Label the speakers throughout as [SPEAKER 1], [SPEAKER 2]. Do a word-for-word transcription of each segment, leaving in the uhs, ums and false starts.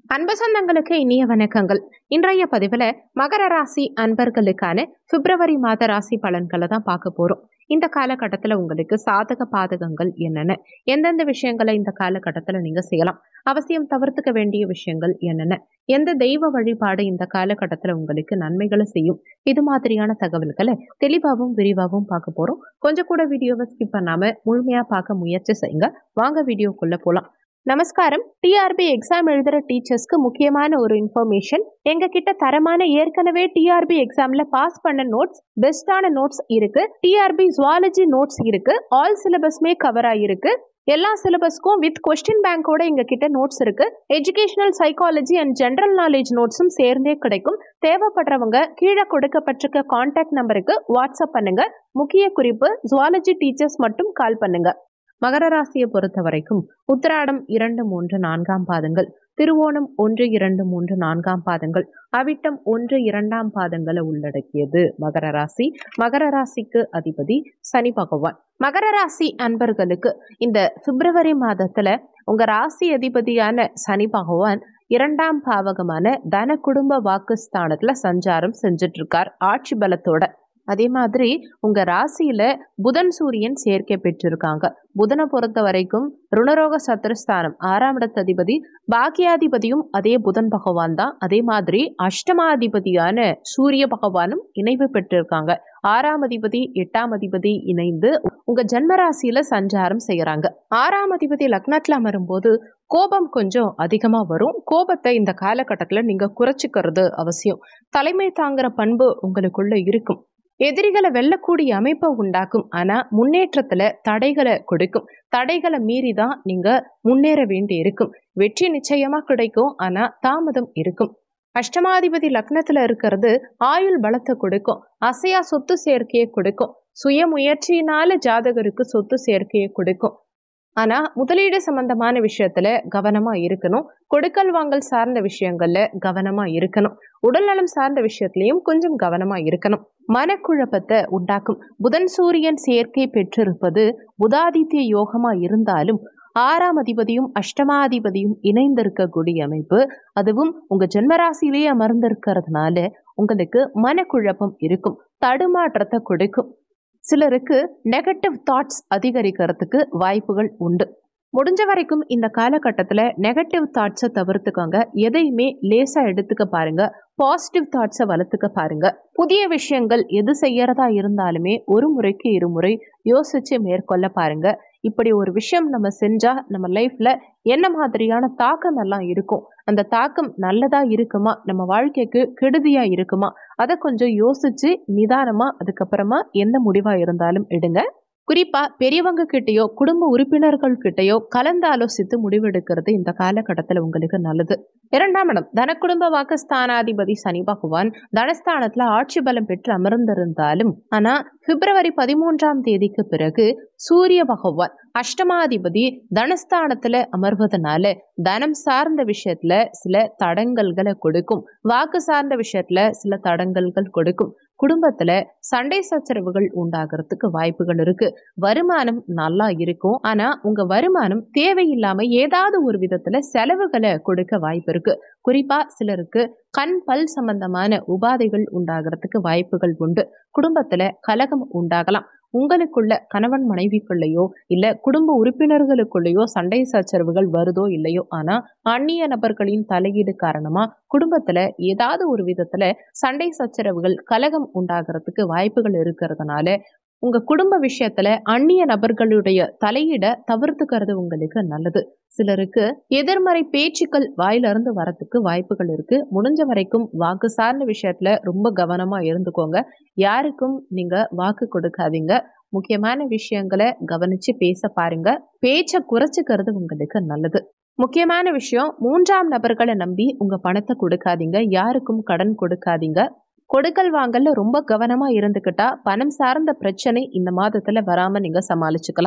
[SPEAKER 1] அன்பு சொந்தங்களுக்கு இனிய வணக்கங்கள். இன்றைய பதிவில் மகர ராசி அன்பர்களுக்கான பிப்ரவரி மாத ராசி பலன்களை தான் பார்க்க போறோம். இந்த காலகட்டத்தில் உங்களுக்கு சாதக பாதகங்கள் என்னென்ன, எந்தெந்த விஷயங்களை இந்த காலகட்டத்தில் நீங்க செய்யலாம், அவசியம் தவிர்த்துக்க வேண்டிய விஷயங்கள் என்னென்ன, எந்த தெய்வ வழிபாடு இந்த காலகட்டத்தில் உங்களுக்கு நன்மைகளை செய்யும், இது மாதிரியான தகவல்களை தெளிவாகவும் விரிவாகவும் பார்க்க போறோம். கொஞ்சம் கூட வீடியோவை ஸ்கிப் பண்ணாம முழுமையா பார்க்க முயற்சி செய்யுங்க. வாங்க வீடியோக்குள்ள போலாம். நமஸ்காரம். டிஆர்பி எக்ஸாம் எழுதுற டீச்சர்ஸ்க்கு முக்கியமான ஒரு இன்ஃபர்மேஷன். எங்க கிட்ட தரமான ஏற்கனவே டிஆர்பி எக்ஸாம்ல பாஸ் பண்ண நோட்ஸ், பெஸ்டான நோட்ஸ் இருக்கு. டிஆர்பி ஜுவாலஜி நோட்ஸ் இருக்கு. ஆல் சிலபஸ்மே கவர் ஆயிருக்கு. எல்லா சிலபஸ்க்கும் வித் கொஸ்டின் பேங்கோட எங்க கிட்ட நோட்ஸ் இருக்கு. Educational psychology and general knowledge நோட்ஸும் சேர்ந்தே கிடைக்கும். தேவைப்படுறவங்க கீழே கொடுக்கப்பட்டிருக்க கான்டாக்ட் நம்பருக்கு வாட்ஸ்அப் பண்ணுங்க. முக்கிய குறிப்பு, ஜுவாலஜி டீச்சர்ஸ் மட்டும் கால் பண்ணுங்க. மகர ராசியை பொறுத்த வரைக்கும் உத்திராடம் இரண்டு மூன்று நான்காம் பாதங்கள், திருவோணம் ஒன்று இரண்டு மூன்று நான்காம் பாதங்கள், அவிட்டம் ஒன்று இரண்டாம் பாதங்களை உள்ளடக்கியது மகர ராசி. மகர ராசிக்கு அதிபதி சனி பகவான். மகர ராசி அன்பர்களுக்கு இந்த பிப்ரவரி மாதத்துல உங்க ராசி அதிபதியான சனி பகவான் இரண்டாம் பாவகமான தன குடும்ப வாக்குஸ்தானத்துல சஞ்சாரம் செஞ்சுட்டு இருக்கார் ஆட்சி பலத்தோட. அதே மாதிரி உங்க ராசியில புதன் சூரியன் சேர்க்கை பெற்றிருக்காங்க. புதனை பொறுத்த வரைக்கும் ருணரோக சத்துருஸ்தானம் ஆறாம் இடத்ததிபதி, பாக்கியாதிபதியும் அதே புதன் பகவான் தான். அதே மாதிரி அஷ்டமாதிபதியான சூரிய பகவானும் இணைவு பெற்றிருக்காங்க. ஆறாம் அதிபதி எட்டாம் அதிபதி இணைந்து உங்க ஜன்ம ராசியில சஞ்சாரம் செய்யறாங்க. ஆறாம் அதிபதி லக்னத்துல அமரும்போது கோபம் கொஞ்சம் அதிகமா வரும். கோபத்தை இந்த காலகட்டத்துல நீங்க குறைச்சிக்கிறது அவசியம். தலைமை தாங்குற பண்பு உங்களுக்குள்ள இருக்கும். எதிரிகளை வெல்லக்கூடிய அமைப்பை உண்டாக்கும். ஆனா முன்னேற்றத்துல தடைகளை கொடுக்கும். தடைகளை மீறி தான் நீங்க முன்னேற வேண்டி இருக்கும். வெற்றி நிச்சயமா கிடைக்கும், ஆனா தாமதம் இருக்கும். அஷ்டமாதிபதி லக்னத்துல இருக்கிறது ஆயுள் பலத்தை கொடுக்கும். அசையா சொத்து சேர்க்கையை கொடுக்கும். சுய முயற்சியினால ஜாதகருக்கு சொத்து சேர்க்கையை கொடுக்கும். ஆனா முதலீடு சம்பந்தமான விஷயத்துல கவனமா இருக்கணும். கொடுக்கல் வாங்கல் சார்ந்த விஷயங்கள்ல கவனமா இருக்கணும். உடல் நலம் சார்ந்த விஷயத்திலையும் கொஞ்சம் கவனமா இருக்கணும். மனக்குழப்பத்தை உண்டாக்கும். புதன் சூரியன் சேர்க்கை பெற்றிருப்பது புதாதித்ய யோகமா இருந்தாலும் ஆறாம் அதிபதியும் அஷ்டமாதிபதியும் இணைந்திருக்கக்கூடிய அமைப்பு. அதுவும் உங்க ஜென்மராசியிலேயே அமர்ந்திருக்கிறதுனால உங்களுக்கு மனக்குழப்பம் இருக்கும், தடுமாற்றத்தை கொடுக்கும். சிலருக்கு நெகட்டிவ் தாட்ஸ் அதிகரிக்கிறதுக்கு வாய்ப்புகள் உண்டு. முடிஞ்ச வரைக்கும் இந்த காலகட்டத்தில் நெகட்டிவ் தாட்ஸை தவிர்த்துக்கோங்க. எதையுமே லேசா எடுத்துக்க பாருங்க. பாசிட்டிவ் தாட்ஸை வளர்த்துக்க பாருங்க. புதிய விஷயங்கள் எது செய்யறதா இருந்தாலுமே ஒரு முறைக்கு இருமுறை யோசிச்சு மேற்கொள்ள பாருங்க. இப்படி ஒரு விஷயம் நம்ம செஞ்சா நம்ம லைஃப்ல என்ன மாதிரியான தாக்கம் எல்லாம் இருக்கும், அந்த தாக்கம் நல்லதா இருக்குமா, நம்ம வாழ்க்கைக்கு கெடுதியா இருக்குமா, அதை கொஞ்சம் யோசிச்சு நிதானமா அதுக்கப்புறமா எந்த முடிவா இருந்தாலும் எடுங்க. குறிப்பா பெரியவங்க கிட்டயோ குடும்ப உறுப்பினர்கள் கிட்டயோ கலந்து ஆலோசித்து முடிவெடுக்கிறது இந்த காலகட்டத்தில் உங்களுக்கு நல்லது. இரண்டாம் இடம் தன குடும்ப வாக்குஸ்தானாதிபதி சனி பகவான் தனஸ்தானத்துல ஆட்சி பலம் பெற்று அமர்ந்திருந்தாலும் ஆனா பிப்ரவரி பதிமூன்றாம் தேதிக்கு பிறகு சூரிய பகவான் அஷ்டமாதிபதி தனஸ்தானத்துல அமர்வதனால தனம் சார்ந்த விஷயத்துல சில தடங்கல்களை கொடுக்கும். வாக்கு சார்ந்த விஷயத்துல சில தடங்கல்கள் கொடுக்கும். குடும்பத்துல சண்டை சச்சரவுகள் உண்டாகிறதுக்கு வாய்ப்புகள் இருக்கு. வருமானம் நல்லா இருக்கும், ஆனா உங்க வருமானம் தேவையில்லாம ஏதாவது ஒரு விதத்துல செலவுகளை கொடுக்க வாய்ப்பு இருக்கு. குறிப்பா சிலருக்கு கண் பல் சம்பந்தமான உபாதைகள் உண்டாகிறதுக்கு வாய்ப்புகள் உண்டு. குடும்பத்துல கலகம் உண்டாகலாம். உங்களுக்குள்ள கணவன் மனைவிக்குள்ளேயோ இல்ல குடும்ப உறுப்பினர்களுக்குள்ளேயோ சண்டை சச்சரவுகள் வருதோ இல்லையோ, ஆனா அந்நிய நபர்களின் தலையீடு காரணமா குடும்பத்துல ஏதாவது ஒரு விதத்துல சண்டை சச்சரவுகள் கலகம் உண்டாகிறதுக்கு வாய்ப்புகள் இருக்கிறதுனால உங்க குடும்ப விஷயத்துல அந்நிய நபர்களுடைய தலையிட தவிர்த்துக்கிறது உங்களுக்கு நல்லது. சிலருக்கு எதிர்மறை பேச்சுக்கள் வாயிலிருந்து வரத்துக்கு வாய்ப்புகள் இருக்கு. முடிஞ்ச வரைக்கும் வாக்கு சார்ந்த விஷயத்துல ரொம்ப கவனமா இருந்துக்கோங்க. யாருக்கும் நீங்க வாக்கு கொடுக்காதீங்க. முக்கியமான விஷயங்களை கவனிச்சு பேச பாருங்க. பேச்சை குறைச்சிக்கிறது உங்களுக்கு நல்லது. முக்கியமான விஷயம், மூன்றாம் நபர்களை நம்பி உங்க பணத்தை கொடுக்காதீங்க. யாருக்கும் கடன் கொடுக்காதீங்க. கொடுக்கல் வாங்கல்ல ரொம்ப கவனமா இருந்துக்கிட்டா பணம் சார்ந்த பிரச்சனை இந்த மாதத்துல வராம நீங்க சமாளிச்சுக்கலாம்.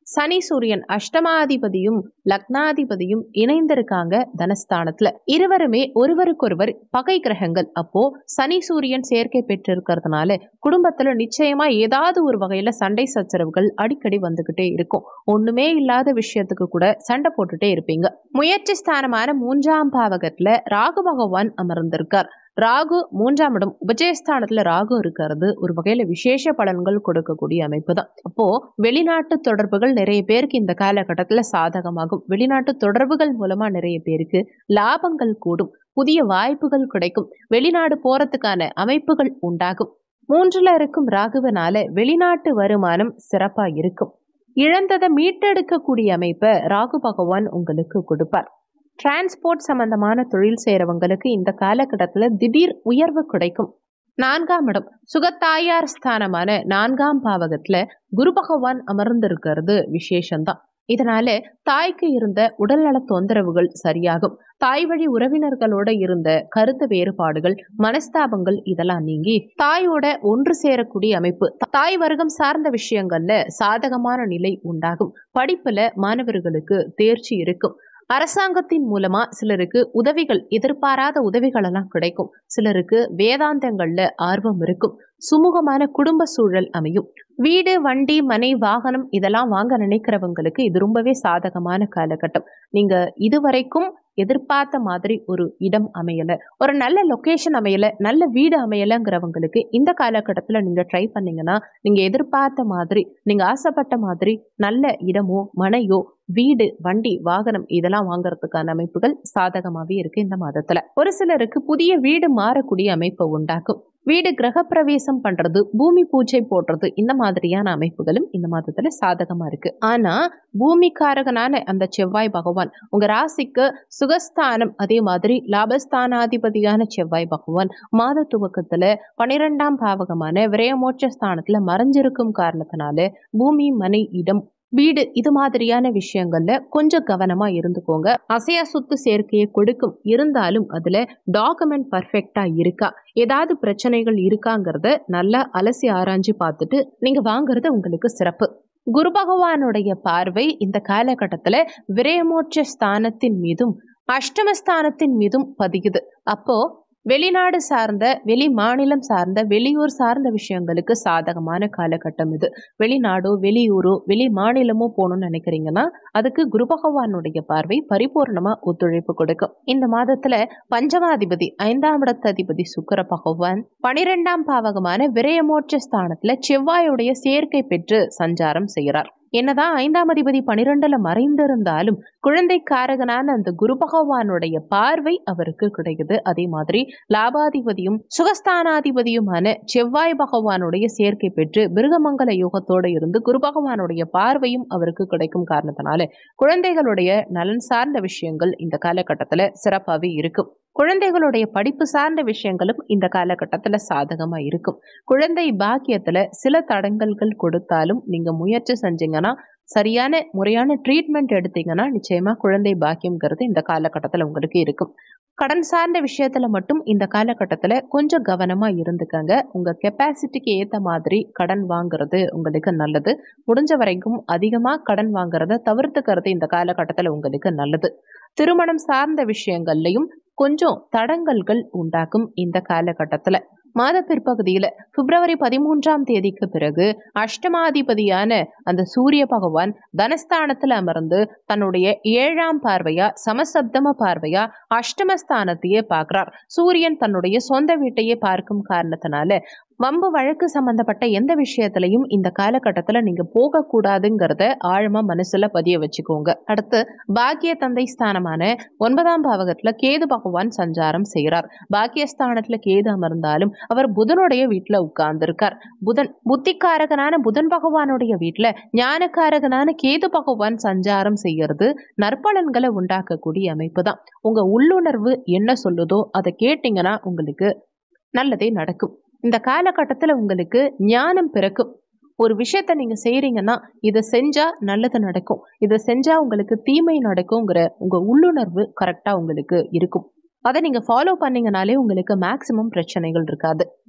[SPEAKER 1] சனி சூரியன் அஷ்டமாதிபதியும் லக்னாதிபதியும் இணைந்திருக்காங்க தனஸ்தானத்துல. இருவருமே ஒருவருக்கொருவர் பகை கிரகங்கள். அப்போ சனி சூரியன் சேர்க்கை பெற்றிருக்கிறதுனால குடும்பத்துல நிச்சயமா ஏதாவது ஒரு வகையில சண்டை சச்சரவுகள் அடிக்கடி வந்துகிட்டே இருக்கும். ஒண்ணுமே இல்லாத விஷயத்துக்கு கூட சண்டை போட்டுட்டே இருப்பீங்க. முயற்சி ஸ்தானமான மூன்றாம் பாவகத்துல ராகு பகவான் அமர்ந்திருக்கார். ராகு மூன்றாம் இடம் உபஜயஸ்தானத்துல ராகு இருக்கிறது ஒரு வகையில விசேஷ பலன்கள் கொடுக்கக்கூடிய அமைப்பு தான். அப்போ வெளிநாட்டு தொடர்புகள் நிறைய பேருக்கு இந்த காலகட்டத்துல சாதகமாகும். வெளிநாட்டு தொடர்புகள் மூலமா நிறைய பேருக்கு லாபங்கள் கூடும், புதிய வாய்ப்புகள் கிடைக்கும், வெளிநாடு போறதுக்கான அமைப்புகள் உண்டாகும். மூன்றுல இருக்கும் ராகுவினால வெளிநாட்டு வருமானம் சிறப்பா இருக்கும். இழந்ததை மீட்டெடுக்கக்கூடிய அமைப்பை ராகு பகவான் உங்களுக்கு கொடுப்பார். டிரான்ஸ்போர்ட் சம்பந்தமான தொழில் செய்யறவங்களுக்கு இந்த காலகட்டத்துல திடீர் உயர்வு கிடைக்கும். நான்காம் இடம் சுகத்தாயார் ஸ்தானமான நான்காம் பாவகத்துல குரு பகவான் அமர்ந்திருக்கிறது விசேஷம்தான். இதனால தாய்க்கு இருந்த உடல்நல தொந்தரவுகள் சரியாகும். தாய் வழி உறவினர்களோட இருந்த கருத்து வேறுபாடுகள், மனஸ்தாபங்கள் இதெல்லாம் நீங்கி தாயோட ஒன்று சேரக்கூடிய அமைப்பு. தாய் வர்க்கம் சார்ந்த விஷயங்கள்ல சாதகமான நிலை உண்டாகும். படிப்புல மாணவர்களுக்கு தேர்ச்சி இருக்கும். அரசாங்கத்தின் மூலமா சிலருக்கு உதவிகள், எதிர்பாராத உதவிகள் எல்லாம் கிடைக்கும். சிலருக்கு வேதாந்தங்கள்ல ஆர்வம் இருக்கும். சுமூகமான குடும்ப சூழல் அமையும். வீடு, வண்டி, மனை, வாகனம் இதெல்லாம் வாங்க நினைக்கிறவங்களுக்கு இது ரொம்பவே சாதகமான காலகட்டம். நீங்க இதுவரைக்கும் எதிர்பார்த்த மாதிரி ஒரு இடம் அமையல, ஒரு நல்ல லொகேஷன் அமையல, நல்ல வீடு அமையலங்கிறவங்களுக்கு இந்த காலகட்டத்துல நீங்க ட்ரை பண்ணீங்கன்னா நீங்க எதிர்பார்த்த மாதிரி, நீங்க ஆசைப்பட்ட மாதிரி நல்ல இடமோ மனையோ வீடு, வண்டி, வாகனம் இதெல்லாம் வாங்கறதுக்கான அமைப்புகள் சாதகமாவே இருக்கு இந்த மாதத்துல. ஒரு சிலருக்கு புதிய வீடு மாறக்கூடிய அமைப்பை உண்டாக்கும். வீடு கிரகப்பிரவேசம் பண்றது, பூமி பூஜை போடுறது இந்த மாதிரியான அமைப்புகளும் இந்த மாதத்துல சாதகமா இருக்கு. ஆனா பூமிக்காரகனான அந்த செவ்வாய் பகவான் உங்க ராசிக்கு சுகஸ்தானம், அதே மாதிரி லாபஸ்தானாதிபதியான செவ்வாய் பகவான் மாத துவக்கத்துல பனிரெண்டாம் பாவகமான விரயமோட்ச ஸ்தானத்துல மறைஞ்சிருக்கும் காரணத்தினால பூமி, மனை, இடம், வீடு இது மாதிரியான விஷயங்கள்ல கொஞ்சம் கவனமா இருந்துக்கோங்க. அசையா சொத்து சேர்க்கையை கொடுக்கும். இருந்தாலும் அதுல டாக்குமெண்ட் பர்ஃபெக்டா இருக்கா, ஏதாவது பிரச்சனைகள் இருக்காங்கிறத நல்லா அலசி ஆராய்ஞ்சு பார்த்துட்டு நீங்க வாங்குறது உங்களுக்கு சிறப்பு. குரு பகவானுடைய பார்வை இந்த காலகட்டத்துல விரயமோட்ச ஸ்தானத்தின் மீதும் அஷ்டமஸ்தானத்தின் மீதும் பதிக்குது. அப்போ வெளிநாடு சார்ந்த, வெளி மாநிலம் சார்ந்த, வெளியூர் சார்ந்த விஷயங்களுக்கு சாதகமான காலகட்டம் இது. வெளிநாடோ வெளியூரோ வெளி மாநிலமோ போகணும்னு நினைக்கிறீங்கன்னா அதுக்கு குரு பகவானுடைய பார்வை பரிபூர்ணமா ஒத்துழைப்பு கொடுக்கும். இந்த மாதத்துல பஞ்சமாதிபதி ஐந்தாம் இடத்ததிபதி சுக்கிர பகவான் பனிரெண்டாம் பாவகமான விரயமோட்ச ஸ்தானத்துல செவ்வாயுடைய சேர்க்கை பெற்று சஞ்சாரம் செய்கிறார். என்னதான் ஐந்தாம் அதிபதி பனிரெண்டுல மறைந்திருந்தாலும் குழந்தைக்காரகனான அந்த குரு பகவானுடைய பார்வை அவருக்கு கிடைக்குது. அதே மாதிரி லாபாதிபதியும் சுகஸ்தானாதிபதியுமான செவ்வாய் பகவானுடைய சேர்க்கை பெற்று மிருகமங்கல யோகத்தோட இருந்து குரு பகவானுடைய பார்வையும் அவருக்கு கிடைக்கும் காரணத்தினால குழந்தைகளுடைய நலன் சார்ந்த விஷயங்கள் இந்த காலகட்டத்துல சிறப்பாகவே இருக்கும். குழந்தைகளுடைய படிப்பு சார்ந்த விஷயங்களும் இந்த காலகட்டத்துல சாதகமா இருக்கும். குழந்தை பாக்கியத்துல சில தடங்கல்கள் கொடுத்தாலும் நீங்க முயற்சி செஞ்சீங்கன்னா, சரியான முறையான ட்ரீட்மெண்ட் எடுத்தீங்கன்னா நிச்சயமா குழந்தை பாக்கியம்ங்கிறது இந்த காலகட்டத்துல உங்களுக்கு இருக்கும். கடன் சார்ந்த விஷயத்துல மட்டும் இந்த காலகட்டத்துல கொஞ்சம் கவனமா இருந்துக்கங்க. உங்க கெப்பாசிட்டிக்கு ஏத்த மாதிரி கடன் வாங்குறது உங்களுக்கு நல்லது. முடிஞ்ச வரைக்கும் அதிகமா கடன் வாங்குறத தவிர்த்துக்கிறது இந்த காலகட்டத்துல உங்களுக்கு நல்லது. திருமணம் சார்ந்த விஷயங்கள்லையும் கொஞ்சம் தடங்கல்கள் உண்டாக்கும் இந்த காலகட்டத்துல. மாத பிற்பகுதியில பிப்ரவரி பதிமூன்றாம் தேதிக்கு பிறகு அஷ்டமாதிபதியான அந்த சூரிய பகவான் தனஸ்தானத்துல அமர்ந்து தன்னுடைய ஏழாம் பார்வையா சமசப்தம பார்வையா அஷ்டமஸ்தானத்தையே பார்க்கிறார். சூரியன் தன்னுடைய சொந்த வீட்டையே பார்க்கும் காரணத்தினால வம்பு வழக்கு சம்பந்தப்பட்ட எந்த விஷயத்திலையும் இந்த காலகட்டத்துல நீங்க போக கூடாதுங்கிறத ஆழமா மனசுல பதிய வச்சுக்கோங்க. அடுத்து பாக்கிய தந்தை ஸ்தானமான ஒன்பதாம் பாவகத்துல கேது பகவான் சஞ்சாரம் செய்கிறார். பாக்கியஸ்தானத்துல கேது அமர்ந்தாலும் அவர் புதனுடைய வீட்டுல உட்கார்ந்து இருக்கார். புதன் புத்திக்காரகனான புதன் பகவானுடைய வீட்டுல ஞானக்காரகனான கேது பகவான் சஞ்சாரம் செய்யறது நற்பலன்களை உண்டாக்கக்கூடிய அமைப்பு தான். உங்க உள்ளுணர்வு என்ன சொல்லுதோ அதை கேட்டீங்கன்னா உங்களுக்கு நல்லதே நடக்கும். இந்த காலகட்டத்துல உங்களுக்கு ஞானம் பிறக்கும். ஒரு விஷயத்த நீங்க செய்யறீங்கன்னா இதை செஞ்சா நல்லது நடக்கும், இதை செஞ்சா உங்களுக்கு தீமை நடக்கும்ங்கிற உங்க உள்ளுணர்வு கரெக்டா உங்களுக்கு இருக்கும். அதை நீங்க ஃபாலோ பண்ணீங்கனாலே உங்களுக்கு மேக்சிமம் பிரச்சனைகள் இருக்காது.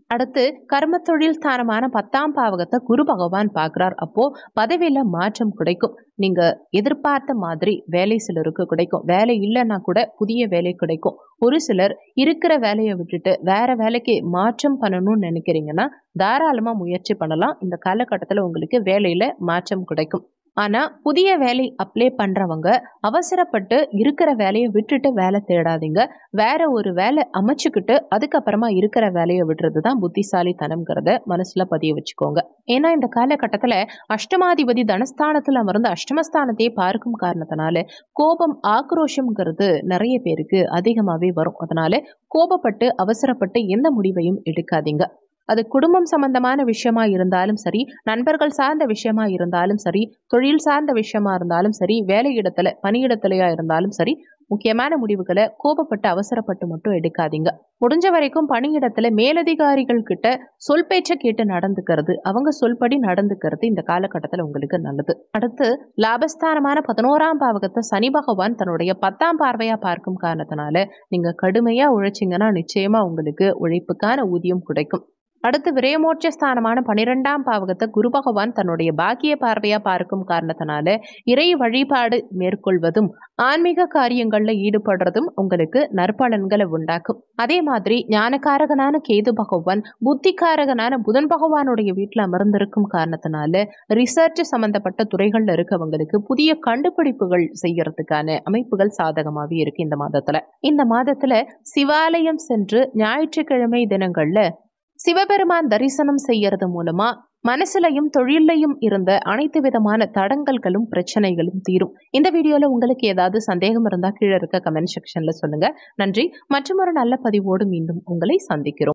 [SPEAKER 1] அடுத்து கர்ம தொழில் ஸ்தானமான பத்தாம் பாவகத்தை குரு பகவான் பார்க்கிறார். அப்போ பதவியில மாற்றம் கிடைக்கும். நீங்க எதிர்பார்த்த மாதிரி வேலை சிலருக்கு கிடைக்கும். வேலை இல்லைன்னா கூட புதிய வேலை கிடைக்கும். ஒரு சிலர் இருக்கிற வேலையை விட்டுட்டு வேற வேலைக்கு மாற்றம் பண்ணணும்னு நினைக்கிறீங்கன்னா தாராளமா முயற்சி பண்ணலாம். இந்த காலகட்டத்தில் உங்களுக்கு வேலையில மாற்றம் கிடைக்கும். ஆனா புதிய வேலை அப்ளை பண்றவங்க அவசரப்பட்டு இருக்கிற வேலையை விட்டுட்டு வேலை தேடாதீங்க. வேற ஒரு வேலை அமைச்சுக்கிட்டு அதுக்கப்புறமா இருக்கிற வேலையை விடுறது தான் புத்திசாலித்தனம்ங்கிறத மனசுல பதிய வச்சுக்கோங்க. ஏன்னா இந்த காலகட்டத்துல அஷ்டமாதிபதி தனஸ்தானத்துல அமர்ந்து அஷ்டமஸ்தானத்தையே பார்க்கும் காரணத்தினால கோபம் ஆக்ரோஷம்ங்கிறது நிறைய பேருக்கு அதிகமாவே வரும். அதனால கோபப்பட்டு அவசரப்பட்டு எந்த முடிவையும் எடுக்காதீங்க. அது குடும்பம் சம்பந்தமான விஷயமா இருந்தாலும் சரி, நண்பர்கள் சார்ந்த விஷயமா இருந்தாலும் சரி, தொழில் சார்ந்த விஷயமா இருந்தாலும் சரி, வேலை இடத்துல பணியிடத்திலையா இருந்தாலும் சரி, முக்கியமான முடிவுகளை கோபப்பட்டு அவசரப்பட்டு மட்டும் எடுக்காதீங்க. முடிஞ்ச வரைக்கும் பணியிடத்துல மேலதிகாரிகள் கிட்ட சொல் பேச்ச கேட்டு நடந்துக்கிறது, அவங்க சொல்படி நடந்துக்கிறது இந்த காலகட்டத்தில் உங்களுக்கு நல்லது. அடுத்து லாபஸ்தானமான பதினோராம் பாவகத்தை சனி பகவான் தன்னுடைய பத்தாம் பார்வையா பார்க்கும் காரணத்தினால நீங்க கடுமையா உழைச்சிங்கன்னா நிச்சயமா உங்களுக்கு உழைப்புக்கான ஊதியம் கிடைக்கும். அடுத்து விரயமோட்ச ஸ்தானமான பனிரெண்டாம் பாவகத்தை குரு பகவான் தன்னுடைய பாக்கிய பார்வையா பார்க்கும் காரணத்தினால இறை வழிபாடு மேற்கொள்வதும் ஆன்மீக காரியங்கள்ல ஈடுபடுறதும் உங்களுக்கு நற்பலன்களை உண்டாக்கும். அதே மாதிரி ஞானகாரகனான கேது பகவான் புத்திகாரகனான புதன் பகவானுடைய வீட்டுல அமர்ந்திருக்கும் காரணத்தினால ரிசர்ச் சம்பந்தப்பட்ட துறைகள்ல இருக்கவங்களுக்கு புதிய கண்டுபிடிப்புகள் செய்யறதுக்கான அமைப்புகள் சாதகமாவே இருக்கு இந்த மாதத்துல. இந்த மாதத்துல சிவாலயம் சென்று ஞாயிற்றுக்கிழமை தினங்கள்ல சிவபெருமான் தரிசனம் செய்யறது மூலமா மனசுலையும் தொழிலையும் இருந்த அனைத்து விதமான தடங்கல்களும் பிரச்சனைகளும் தீரும். இந்த வீடியோல உங்களுக்கு ஏதாவது சந்தேகம் இருந்தா கீழே இருக்க கமெண்ட் செக்ஷன்ல சொல்லுங்க. நன்றி. மற்றும் ஒரு நல்ல பதிவோடு மீண்டும் உங்களை சந்திக்கிறோம்.